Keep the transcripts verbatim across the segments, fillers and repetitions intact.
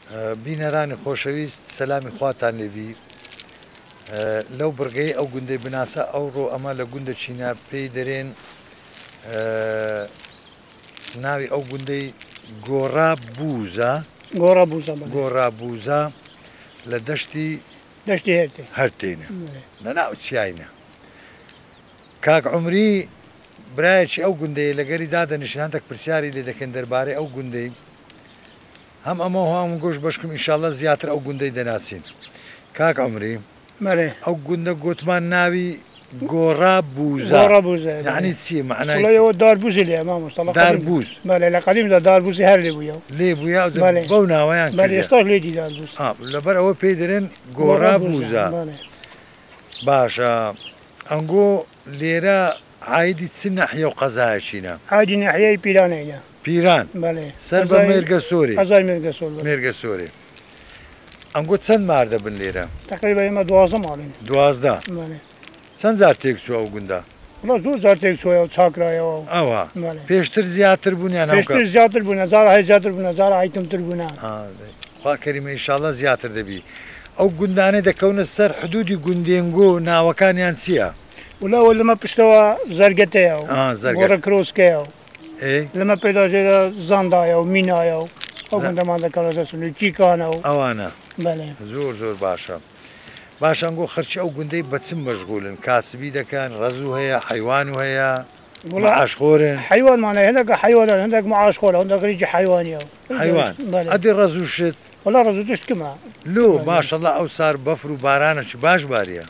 بینەرانی خۆشەویست سەلامی خواتان لێبی لەو بڕگەی ئەو گوندەی بناسە ئەوڕۆ ئەمە لە گوندە چینە پێی دەرێن ناوی ئەو گوندەی گۆڕا بووزە گۆڕا بووزە گۆڕا بووزە لە دەشتی دەشتی هەرتێنە لەناو چیاینە کاک عومری برایەکی ئەو گوندەیە لەگەری دادەنیشتە پرسیاری لێ دەکەن دەربارەی ئەو گوندەی هەم ئەمە هەم گۆشت بەشکم ئینشاڵڵە زیاتر ئەو گوندەی دەناسین کاک عومری ئەو گوندە گوتمان ناوی گۆڕا بووزە یعنی چی معنای داربووزی لێ مامۆستا داربووز لە قەدیمدا داربووزی هەر لێ بووە لێ بووە بەو ناوەیان ئێستاش لێدی داربووز لەبەر ئەوە پێی دەرێن گۆڕا بووزە باشە ئەنگۆ لێرە عایدی چ نەحیە و قەزایەکینە عایدی نەحیەی پیرانەیە پیران سەر بە مێرگە سۆرێ مێرگە سۆرێ ئەنگۆ چەند ماردە بن لێرە تقریبا ئێمە دوازدە ماڵین دوازدە چەند جار تێک چووە ئەو گوندە زۆر جار تێک چۆیە و چاکرایەوە ئەوە پێشتر زیاتر بوونیان پێشتر زیاتر بوون هەزار زیاتر بوون هەزار ئایتمتر بوون خوا کەریمە ئینشاڵڵە زیاتر دەبی ئەو گوندانەی دەکەونە سەر حدودی گوندێنگۆ ناوەکانیان چییە؟ ولاوە لەمە پشتەوە زەرگەتەیە و گۆڕە کرۆسکەیە و لەمە پێداژێرە زاندایە و مینایە و ئەو گوندەمان دەکەنە دەسن چیکانە و ئەوانە زۆر زۆر باشە باشەنگۆ خەرچی ئەو گوندەی بەچم مەشغولن کاسبی دەکەن ڕەزوو هەیە حیوان و هەیە معاشخۆرن حیوانمانە هەندێک حیوانە هەندێک معاشخۆرە هەندێک ڕیجی حیوانیە حیوان ئەدی ڕەزوو شت وڵا ڕەزوو تشتکمە لۆ ماشەڵڵا ئەو سار بەفر و بارانەی باش باریە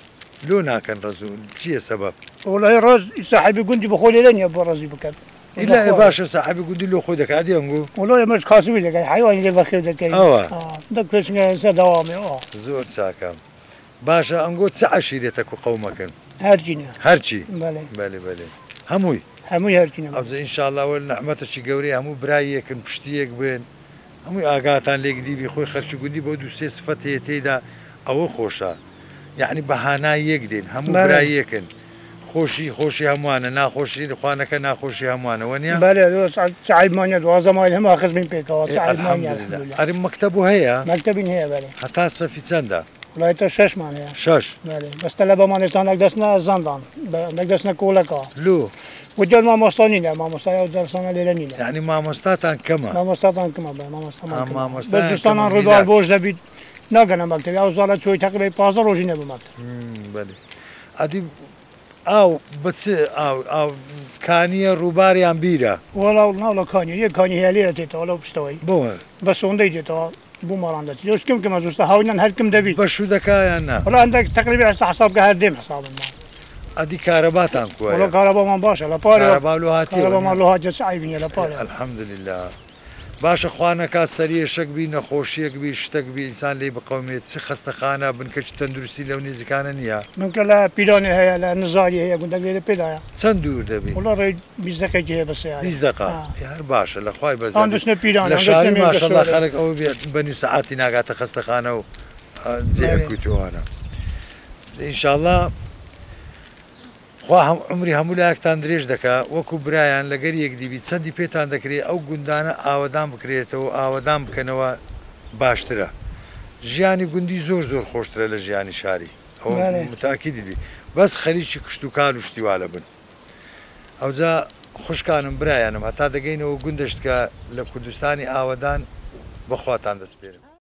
لۆ ناکەن ڕەزوو چییە سەبەب وڵی ڕۆژ ساحبی گوندی بخۆ لێ نیە بۆ ڕەزی بکەن إلا باشا صاحبي قولي له خذك عادي أنقول والله مش خاصوي لك حيوان اللي بخير ذاك أوه دك فيش دوامي أوه زود ساكم باشا أنقول ساعة شيرتك وقومك هرجينا هرجي بله بله بله هموي هموي هرجينا أبز إن شاء الله والنعمة شي قوري همو برايك بشتيك بين هموي آقاتان ليك دي بيخوي خرش قولي بودو سي صفته تيدا أو خوشة يعني بهانا يقدين همو برايكن خۆشی خۆشی هەمووانە ناخۆشی خوانەکە ناخۆشی هەمووانە وەنیە سعیدمانە دوازەمای هەموو خزمین پێکەوە ئەری مەکتەب و هەیە مەکتەبین هەیە بەێ هەتا سەفی چەندە وڵایەتە شەشمان هەیە شەش بەستە لە بەمانێستانێک دەستنە زاندان نەکدەستنە کۆڵەکە لۆ وجل مامۆستانینە مامۆستای دەرسانە لێرە نینە یعنی مامۆستاتان کەمە مامۆستاتان کەمە بە مامۆستاستانان ڕێدوار بۆش دەبیت ناگەنە مەکتەبی ئەو زاڵە چۆی تەقریبا پازدە ڕۆژی نەبمات بەێ ئەدی ئاو بچ ئاو کانیە ڕووباریان بیرە وەڵاو ناو لە کانی یەک کانی هەیە لێرە تێتەوە لەو پشتەوەی بۆ بە سۆندەی دێتەوە بۆ ماڵان دەچێت دۆستکەم کە مەزوستە هاوینان هەرکم دەبیت بە شوودەکایان نا وڵا هەندێک تقریبا ئێستا حسابکە هەر دێم حسابم ئەدی کارەباتان کووە وڵا کارەبامان باشە لە پارێ کارەباڵۆ هاتی کارەبامان لۆ هاجە عیبینە لە پارێ الحەمدولله باشە خوانەکە سەریێشەک بی نەخۆشیەک بی شتێک بی ئینسان لێ بقەومێت چ خەستەخانە بنکەچ تەندروستی لەو نێزیکانە نییە منکە لە پیرانێ هەیە لە نزاری هەیە گوندەک لێرە پێدایە چەند دوور دەبی وڵا ڕێ بیست دقەیەکی هەیە بەسێ بیست دقە هەر باشە لە خوای بەزان دەچنە پیران لە شاری ماشەڵڵا خەڵک ئەوە بێت بەنی سەعاتی ناگاتە خەستەخانە و جێکوتوانە ئینشاءڵڵا خوا عمری هەموو لایەکتان درێژ دەکا وەکو برایان لەگەر یەک دیبی چەندی پێتان دەکرێت ئەو گوندانە ئاوەدان بکرێتەوە ئاوەدان بکەنەوە باشترە ژیانی گوندی زۆر زۆر خۆشترە لە ژیانی شاری ئەو متاکی دیبی بەس خەریکی کشت و کار و شتیوالە بن ئەوجا خوشکانم برایانم هەتا دەگەینەوە گوندەشت کە لە کوردستانی ئاوەدان بەخواتان دەسپێرم